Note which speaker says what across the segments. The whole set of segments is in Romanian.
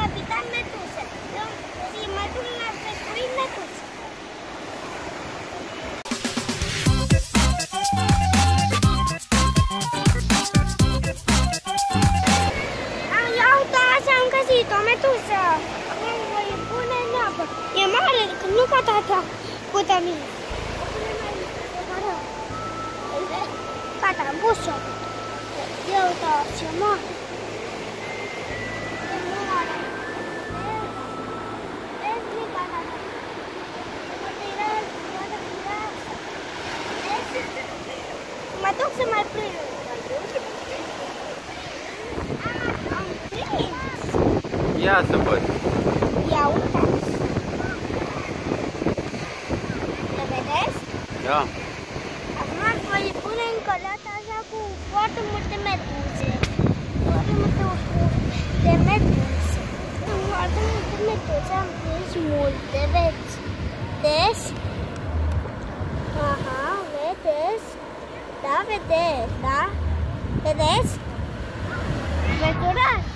Speaker 1: Capitan Meduse. Si mă duc la pescuit Meduse. Ia uite, așa am găsit o medusă. Acum voi pune în apă. E mare, nu ca tata putea mine. O pune mai mare. Gata, am pus-o. Ia uite, ce mare. Mă duc să mai prind. Am prins.
Speaker 2: Ia să văd.
Speaker 1: Ia uitați. Le vedeți?
Speaker 2: Da.
Speaker 1: Acum voi pune încă o dată așa cu foarte multe meduze. Foarte multe ușuri de meduze. Foarte multe meduze am prins multe, vedeți? Aha, vedeți? Da, vedeți, da? Vedeți? Vedeți?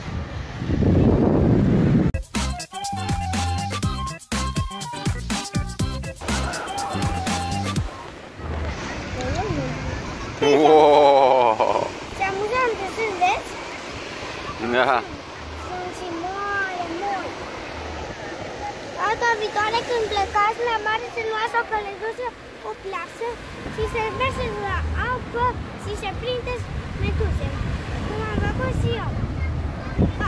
Speaker 2: Wow!
Speaker 1: Ce amuzante sunt, vezi?
Speaker 2: Da.
Speaker 1: Sunt și mare, mult. Data viitoare când plecați la mare să luați o călătorie, o plasă și să mergeți la apă și să prindeți meduze. Cum am făcut și eu. Pa!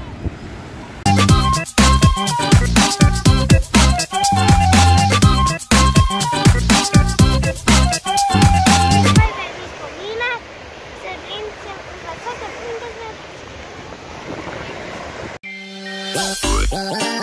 Speaker 1: Voi veniți cu mine să învățați să prindeți meduze.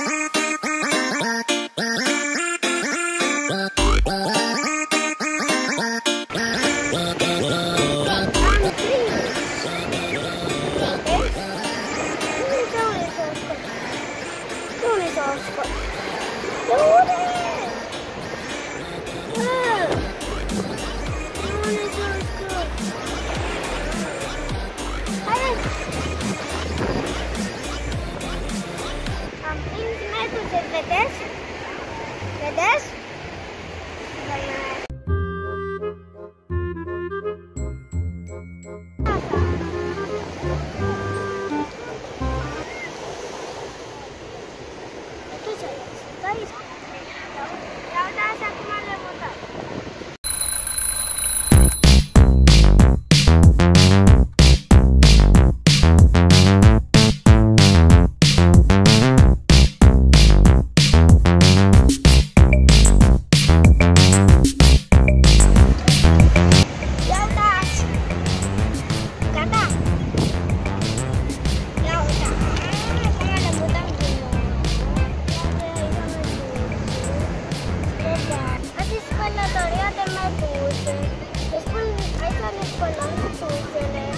Speaker 1: Am prins meduze, vedeți? Vedeți? Iau de așa cum am remutat. Călătoria de meduse. Deci, aici ne spălăm meduzele.